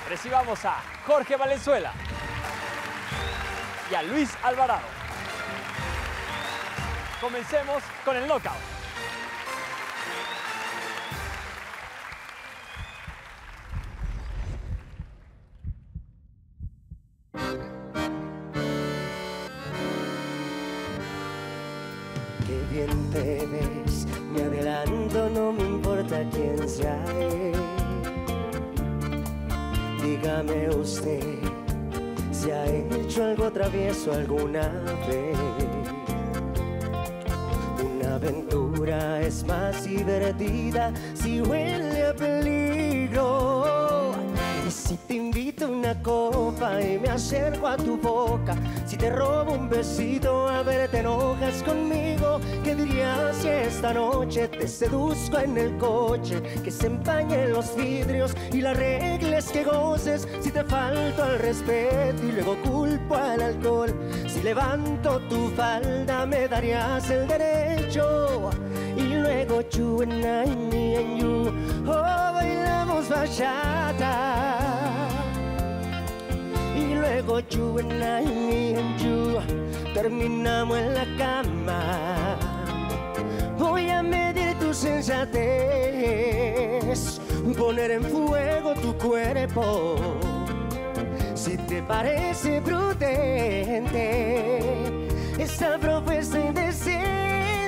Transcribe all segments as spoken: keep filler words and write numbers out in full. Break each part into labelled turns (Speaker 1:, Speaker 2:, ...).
Speaker 1: Recibamos a Jorge Valenzuela y a Luis Alvarado. Comencemos con el knockout.
Speaker 2: Qué bien te ves, me adelanto, no me importa quién sea él. Dígame usted si ha hecho algo travieso alguna vez. Una aventura es más divertida si huele a peligro. Y si te invito a una copa y me acerco a tu boca, si te robo un besito, a ver, te enojas conmigo. ¿Qué dirías si esta noche te seduzco en el coche? Que se empañen los vidrios y las reglas que goces. Si te falto al respeto y luego culpo al alcohol, si levanto tu falda me darías el derecho. Y luego you and I, me and you, oh, bailamos bachata. Y luego you and I, me and you, terminamos en la cama. Voy a medir tu sensatez, poner en fuego tu cuerpo. Si te parece prudente esta propuesta indecente.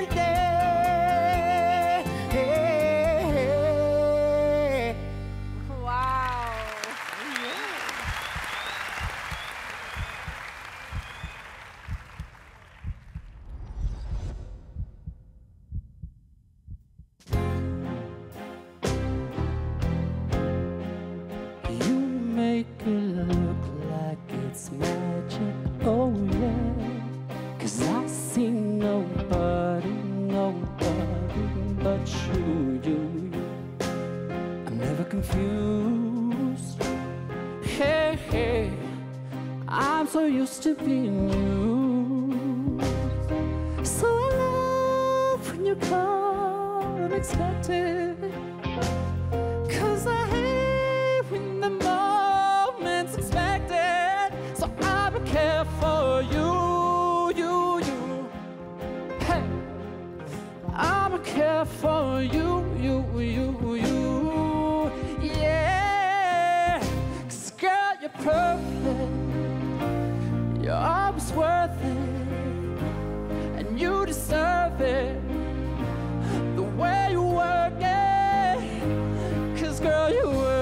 Speaker 3: Make it look like it's magic, oh yeah. Cause I see nobody, nobody but you, you, you. I'm never confused. Hey, hey, I'm so used to being you. So I love when you come unexpected. Cause I hate when the moment's expected. So I will care for you, you, you. Hey, I will care for you, you, you, you. Yeah, 'cause girl, you're perfect. You're always worth it, and you deserve it. The way you work it, 'cause girl, you work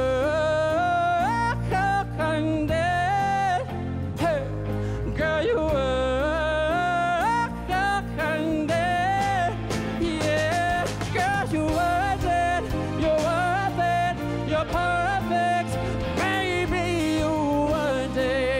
Speaker 3: it. Hey, girl, you work it. Yeah, girl, you worth it. You're worth it. You're perfect. Baby, you worth it.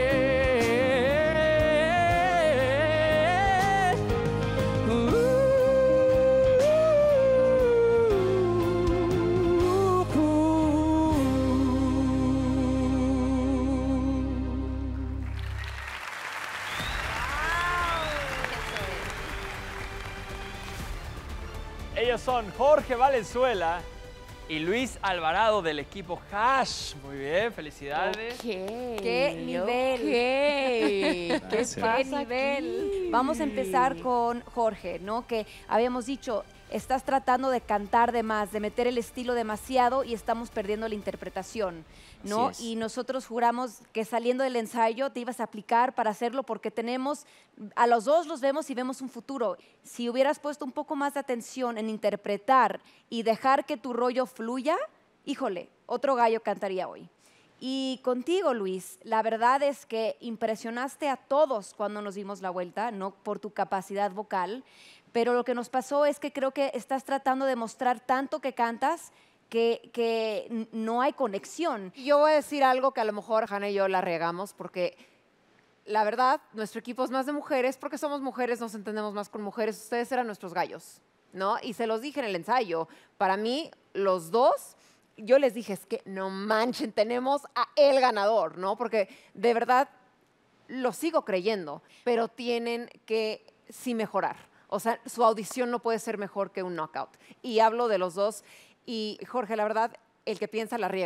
Speaker 1: Ellos son Jorge Valenzuela y Luis Alvarado del equipo Hash. Muy bien, felicidades.
Speaker 4: Okay.
Speaker 5: ¡Qué nivel!
Speaker 4: Okay. ¿Qué
Speaker 5: ¿Qué
Speaker 4: pasa
Speaker 5: nivel?
Speaker 4: aquí?
Speaker 5: Vamos a empezar con Jorge, ¿no? Que habíamos dicho, estás tratando de cantar de más, de meter el estilo demasiado y estamos perdiendo la interpretación, ¿no?
Speaker 3: Así es.
Speaker 5: Y nosotros juramos que saliendo del ensayo te ibas a aplicar para hacerlo porque tenemos, a los dos los vemos y vemos un futuro. Si hubieras puesto un poco más de atención en interpretar y dejar que tu rollo fluya, híjole, otro gallo cantaría hoy. Y contigo, Luis, la verdad es que impresionaste a todos cuando nos dimos la vuelta, ¿no? Por tu capacidad vocal, pero lo que nos pasó es que creo que estás tratando de mostrar tanto que cantas que, que no hay conexión.
Speaker 4: Yo voy a decir algo que a lo mejor Hanna y yo la regamos porque la verdad, nuestro equipo es más de mujeres porque somos mujeres, nos entendemos más con mujeres. Ustedes eran nuestros gallos, ¿no? Y se los dije en el ensayo. Para mí, los dos, yo les dije, es que no manchen, tenemos a el ganador, ¿no? Porque de verdad lo sigo creyendo, pero tienen que sí mejorar. O sea, su audición no puede ser mejor que un knockout. Y hablo de los dos. Y Jorge, la verdad, el que piensa la riega.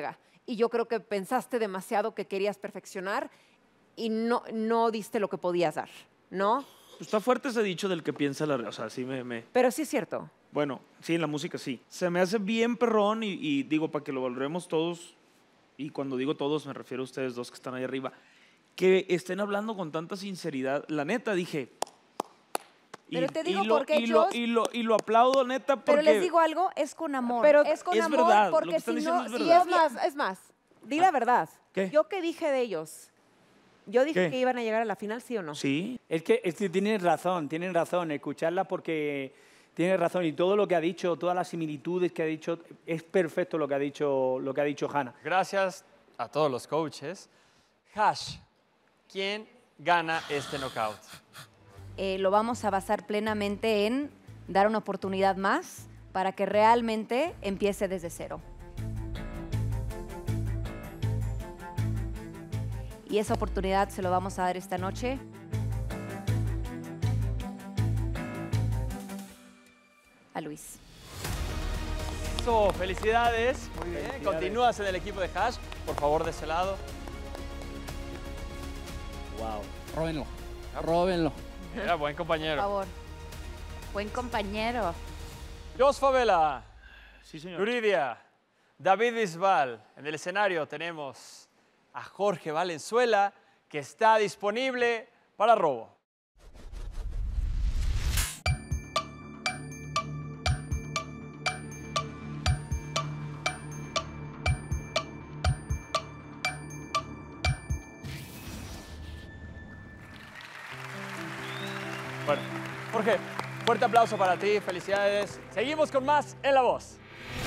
Speaker 4: y yo creo que pensaste demasiado que querías perfeccionar y no, no diste lo que podías dar, ¿no?
Speaker 6: Está fuerte ese dicho del que piensa la... O sea, sí me... me...
Speaker 4: Pero sí es cierto.
Speaker 6: Bueno, sí, en la música sí. Se me hace bien perrón y, y digo, para que lo valoremos todos, y cuando digo todos me refiero a ustedes dos que están ahí arriba, que estén hablando con tanta sinceridad. La neta, dije...
Speaker 5: Pero
Speaker 6: y,
Speaker 5: te digo
Speaker 6: y lo,
Speaker 5: porque
Speaker 6: y lo,
Speaker 5: ellos-
Speaker 6: y, lo, y lo aplaudo, neta, porque...
Speaker 5: Pero les digo algo, es con amor.
Speaker 4: Pero
Speaker 5: es con
Speaker 6: es
Speaker 5: amor
Speaker 6: verdad, lo que
Speaker 5: porque
Speaker 6: están
Speaker 5: si
Speaker 6: diciendo
Speaker 5: no,
Speaker 6: es
Speaker 5: si
Speaker 4: Y
Speaker 6: verdad.
Speaker 4: es más, es más, di la verdad.
Speaker 6: ¿Qué?
Speaker 4: Yo que dije de ellos, yo dije
Speaker 6: ¿Qué?
Speaker 4: que iban a llegar a la final, ¿sí o no?
Speaker 6: Sí.
Speaker 3: Es que, es que tienen razón, tienen razón, escucharla porque tiene razón y todo lo que ha dicho, todas las similitudes que ha dicho, es perfecto lo que ha dicho, lo que ha dicho Hannah.
Speaker 1: Gracias a todos los coaches. Hash, ¿quién gana este knockout?
Speaker 5: Eh, lo vamos a basar plenamente en dar una oportunidad más para que realmente empiece desde cero. Y esa oportunidad se lo vamos a dar esta noche a Luis.
Speaker 1: Eso, felicidades. Muy bien. Continúas en el equipo de Hash. Por favor, de ese lado.
Speaker 3: Wow.
Speaker 7: Róbenlo. Róbenlo.
Speaker 1: Era buen
Speaker 5: Por
Speaker 1: compañero.
Speaker 5: favor. Buen compañero.
Speaker 1: Jos Favela,
Speaker 6: Sí, señor.
Speaker 1: Yuridia, David Bisbal. En el escenario tenemos a Jorge Valenzuela, que está disponible para robo. Bueno, Jorge, fuerte aplauso para ti, felicidades. Seguimos con más en La Voz.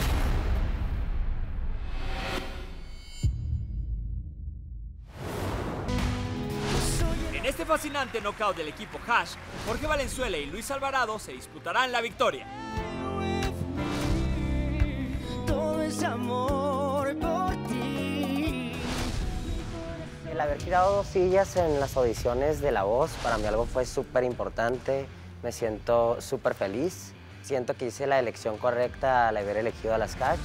Speaker 1: En este fascinante knockout del equipo Hash, Jorge Valenzuela y Luis Alvarado se disputarán la victoria.
Speaker 2: Todo es amor por ti.
Speaker 8: El haber girado dos sillas en las audiciones de La Voz, para mí algo fue súper importante. Me siento súper feliz. Siento que hice la elección correcta al haber elegido a las Hash.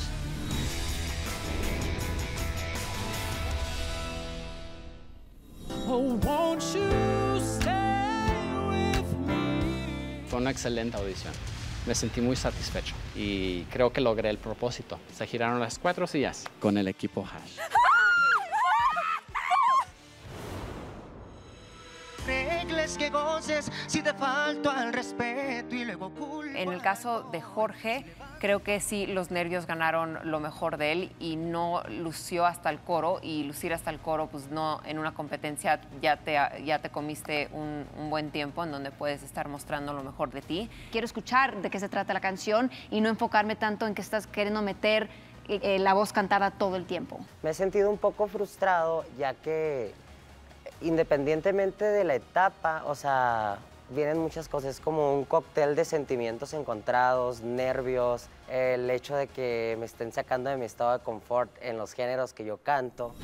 Speaker 7: Oh, won't you stay with me?
Speaker 9: Fue una excelente audición. Me sentí muy satisfecho y creo que logré el propósito. Se giraron las cuatro sillas con el equipo Hash.
Speaker 2: Regles que goces si te falto al respeto y luego culpa.
Speaker 4: En el caso de Jorge, creo que sí, los nervios ganaron lo mejor de él y no lució hasta el coro. Y lucir hasta el coro, pues no, en una competencia ya te, ya te comiste un, un buen tiempo en donde puedes estar mostrando lo mejor de ti.
Speaker 5: Quiero escuchar de qué se trata la canción y no enfocarme tanto en que estás queriendo meter eh, la voz cantada todo el tiempo.
Speaker 8: Me he sentido un poco frustrado ya que independientemente de la etapa, o sea, vienen muchas cosas, como un cóctel de sentimientos encontrados, nervios, el hecho de que me estén sacando de mi estado de confort en los géneros que yo canto.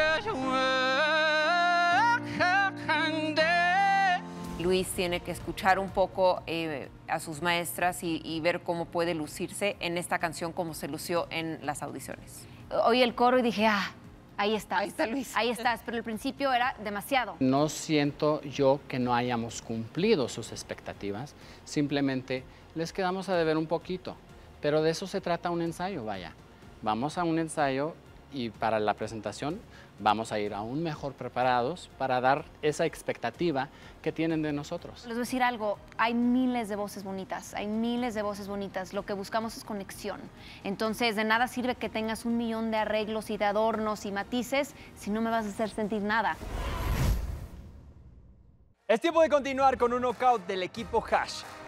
Speaker 4: Luis tiene que escuchar un poco eh, a sus maestras y, y ver cómo puede lucirse en esta canción como se lució en las audiciones.
Speaker 5: Oí el coro y dije, ah, ahí estás.
Speaker 4: Ahí está Luis.
Speaker 5: Ahí estás, pero al principio era demasiado.
Speaker 9: No siento yo que no hayamos cumplido sus expectativas, simplemente les quedamos a deber un poquito. Pero de eso se trata un ensayo, vaya. Vamos a un ensayo y para la presentación vamos a ir aún mejor preparados para dar esa expectativa que tienen de nosotros.
Speaker 5: Les voy a decir algo, hay miles de voces bonitas, hay miles de voces bonitas, lo que buscamos es conexión. Entonces, de nada sirve que tengas un millón de arreglos y de adornos y matices si no me vas a hacer sentir nada.
Speaker 1: Es tiempo de continuar con un knockout del equipo Hash.